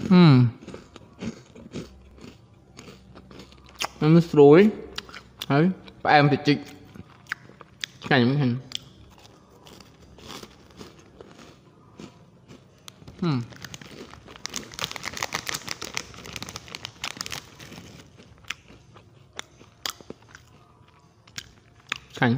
Nó sôi đấy và em thì chích cảnh hình cảnh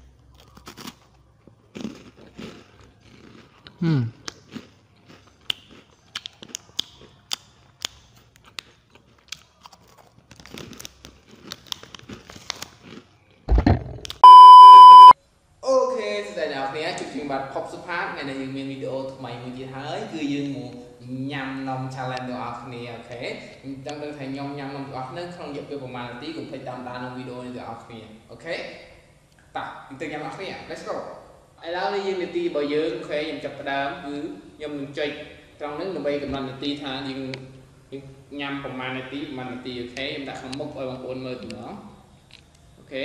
Ok, tại nào phía chụp phim bật pop support này là những video của mày mình chỉ thấy cứ dương một nhằm nòng challenge được ở này ok trong đây thành nhom nhằm nòng ở nó không giúp được một màn tí cũng phải đam đam video này được ở này ok ta từ nhằm ở này let's go ai đó đi dương tí bởi dương ok nhằm chụp đám cứ nhằm mình chơi trong nước bay cầm lần tí tha nhưng nhằm một màn này tí ok em đã không mốc ở bằng cuốn mơ từ nó ok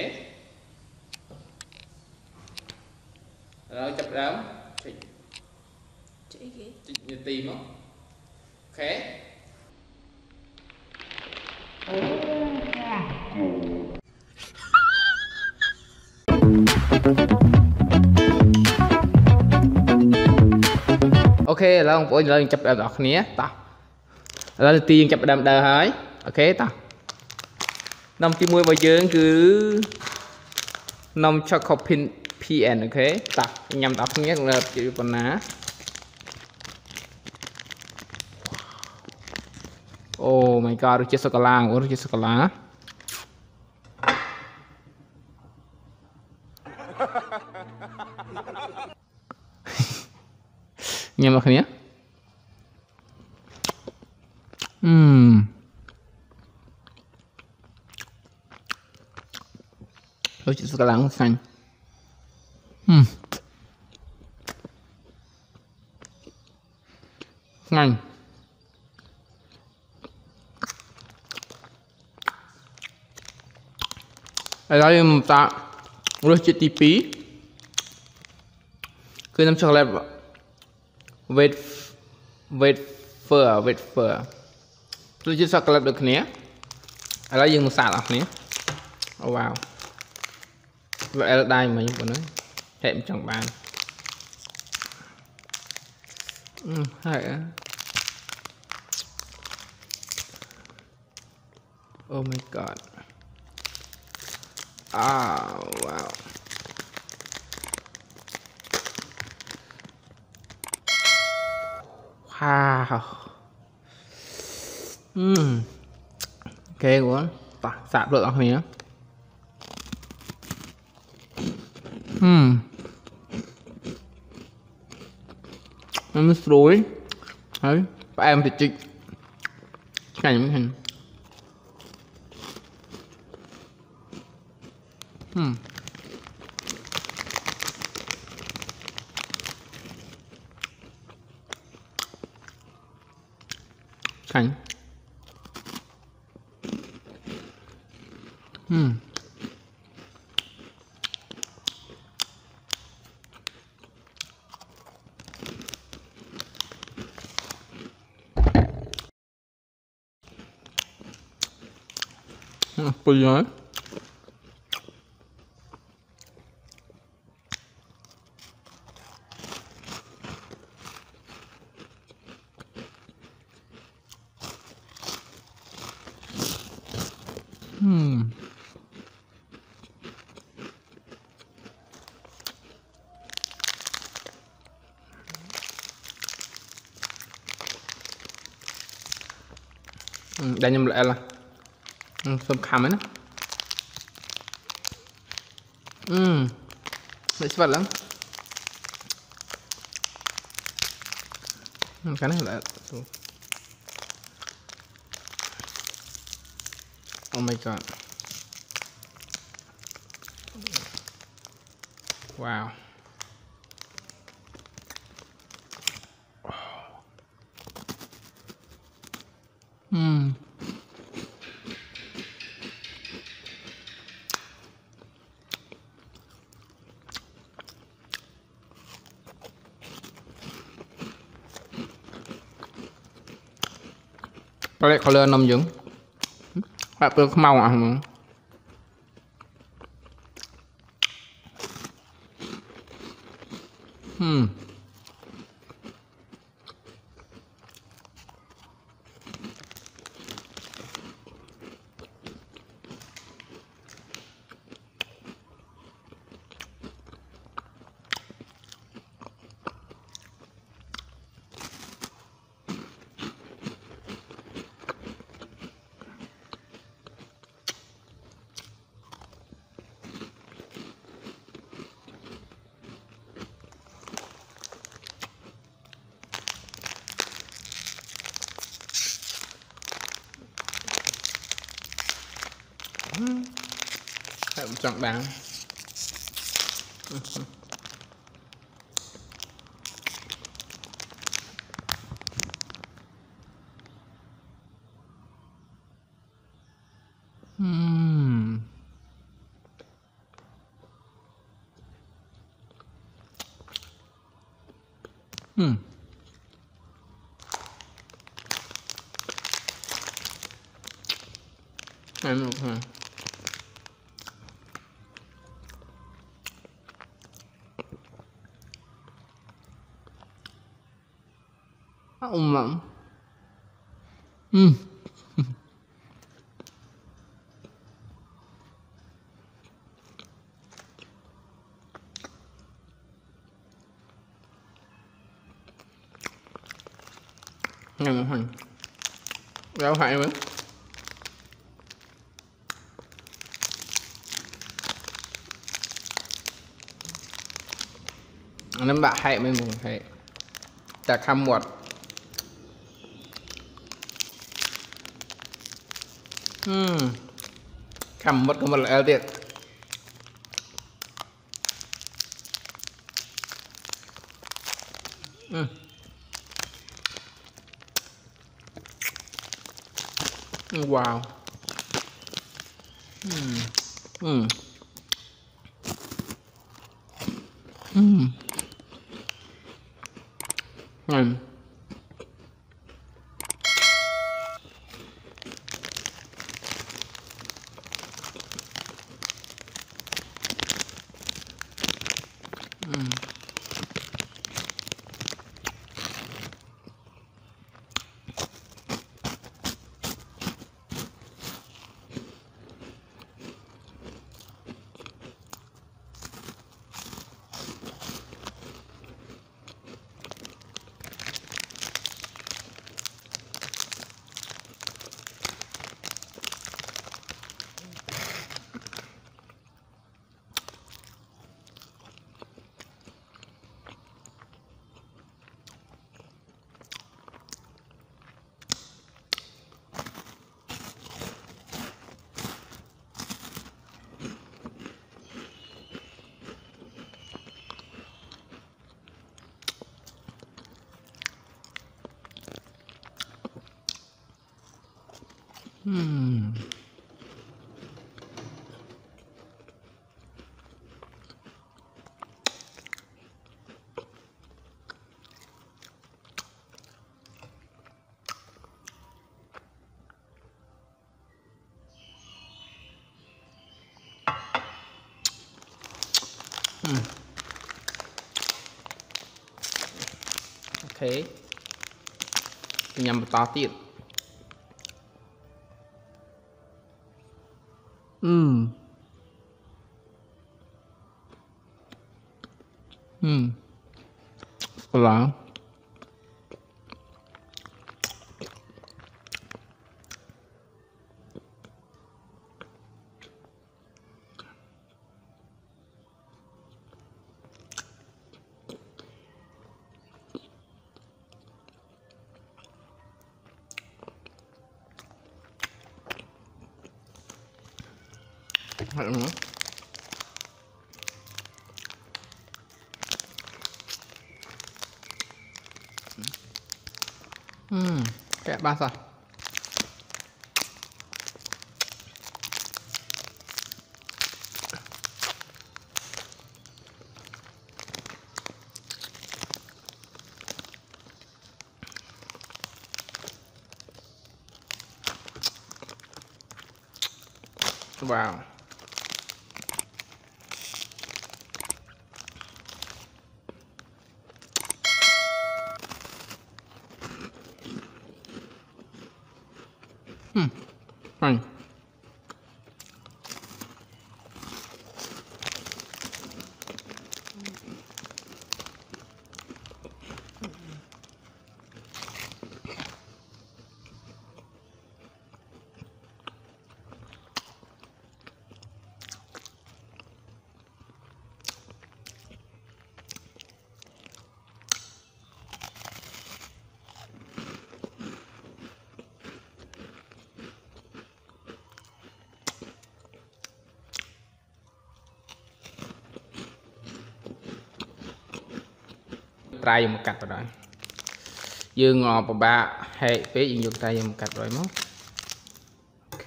rồi chập đám chị tìm không ok ok là ông bố lên chụp đám nhé ta là tiền chụp đám đời hái ok ta năm tí mùi bao giờ cứ năm cho copy PN ok ta nhằm đọc nhé là chữ con ná oh my god chết sô cô chết sô cô la nhằm đọc nhé chết sô cô la xanh ngon ở đây một tạ rồi chết tí pí cứ nằm chocolate wait for tôi chết chocolate được nhé ở đây dừng một sả lọc nhé oh wow vậy là đây mà những của nó hẹn trong bàn hay á oh my god wow wow ok quá ta sạp được không nhỉ nó sôi đấy và em thì chích cảnh hình cảnh bây giờ đây nhầm lại là sâm khăm ấy nè dễ vật lắm cái này là oh my god wow Có lẽ có lên nằm dưỡng bạn tôi màu à chẳng đáng. Em được hả? Lắm. Nghe một hành rau hại nữa. Nó bạ hại mấy mùa hại ta khăm một khăm mất một là tiệt wow ngon. Ok nhằm to tiệt là kayak basah. Wow. Fine. Try một cắt rồi dương ngò bà ba hệ phế dương dùng tay một cắt rồi mất. Ok.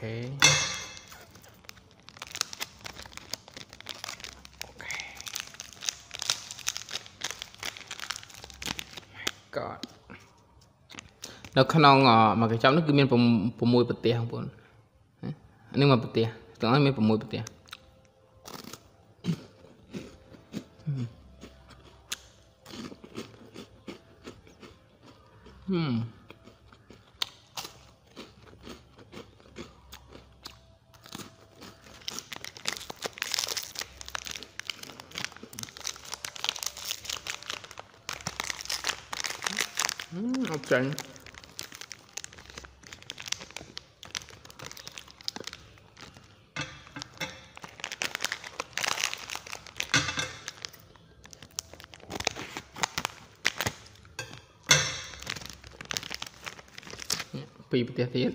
God. Nó khả năng mà cái trong nó cứ miên på mùi bật tìa không buồn. Nhưng mà bật tìa, tưởng nó miên på mùi bật tìa. Okay. Pi bật tiết.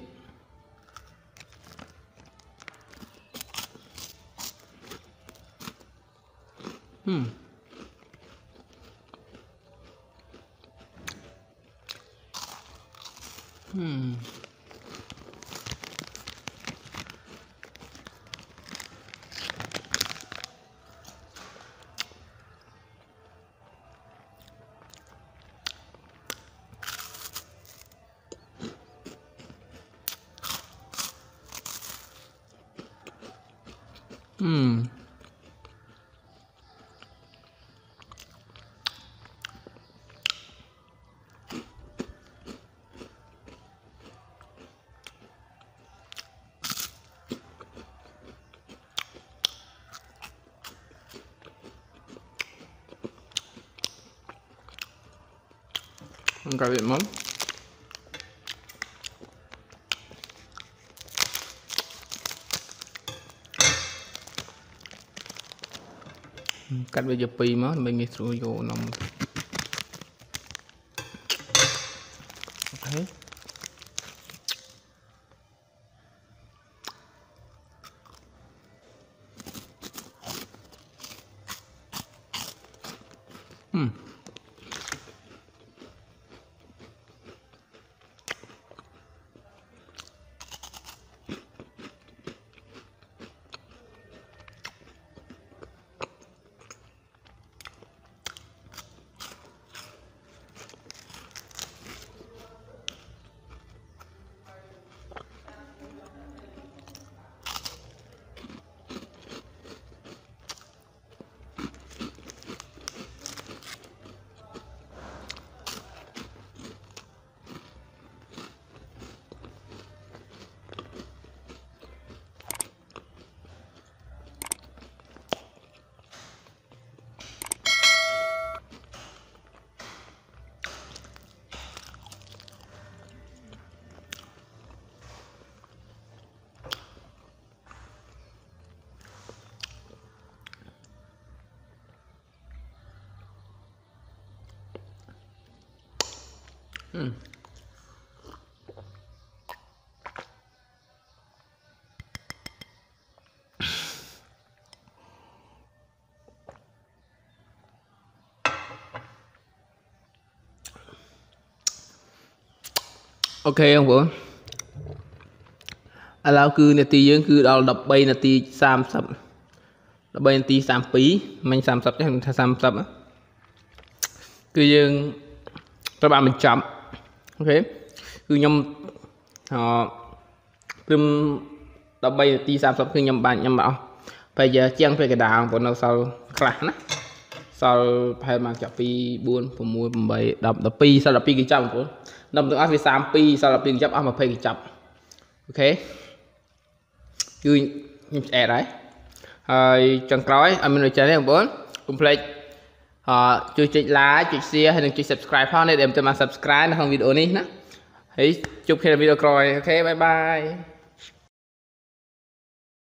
Không có việc mắm. Cắt bây giờ pi mà mình nghĩ through vô nằm. Ok. Ok không bữa lao cứ nè tì dương cứ đào đập bay nè tì sam sập đập bay nè tì sam pí mình sam sập chứ không thay sam sập á cứ dương các bạn mình chậm ok cứ nhom họ 13 នាទី 30 គឺខ្ញុំបានញ៉ាំអស់ពេលជាងពេលកដាបងប្អូននៅសល់ខ្លះណាសល់ប្រហែលមកចាប់2 4 6 8 10 12សល់12កញ្ចប់បងប្អូននំទាំងអស់វា32សល់12កញ្ចប់អស់20កញ្ចប់អូខេគឺខ្ញុំឆ្អែតហើយចុងក្រោយឲ្យមានរយចាស់នេះបងប្អូនកុំភ្លេចជួយចុច like ចុច share ហើយនិងចុច subscribe ផងនេះដែលមិនទាន់បាន subscribe នៅក្នុងវីដេអូនេះណាហើយជួបគ្នានៅវីដេអូក្រោយអូខេបាយបាយ